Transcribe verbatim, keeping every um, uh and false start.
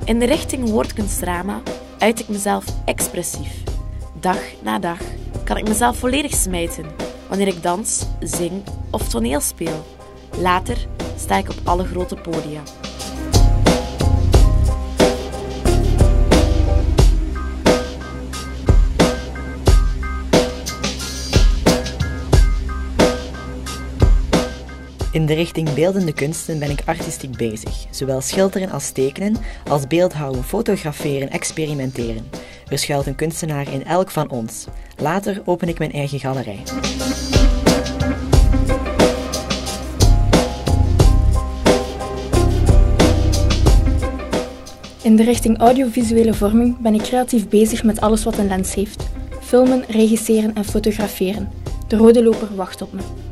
In de richting woordkunstdrama uit ik mezelf expressief. Dag na dag kan ik mezelf volledig smijten wanneer ik dans, zing of toneel speel. Later sta ik op alle grote podia. In de richting beeldende kunsten ben ik artistiek bezig, zowel schilderen als tekenen, als beeldhouwen, fotograferen, experimenteren. Er schuilt een kunstenaar in elk van ons. Later open ik mijn eigen galerij. In de richting audiovisuele vorming ben ik creatief bezig met alles wat een lens heeft. Filmen, regisseren en fotograferen. De rode loper wacht op me.